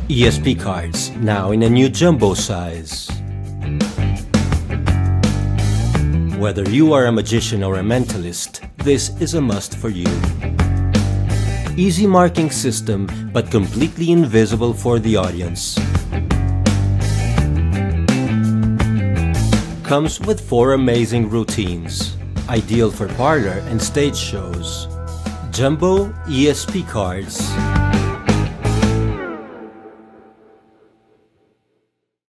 ESP cards, now in a new jumbo size. Whether you are a magician or a mentalist, this is a must for you. Easy marking system, but completely invisible for the audience. Comes with 4 amazing routines, ideal for parlor and stage shows. Jumbo ESP cards.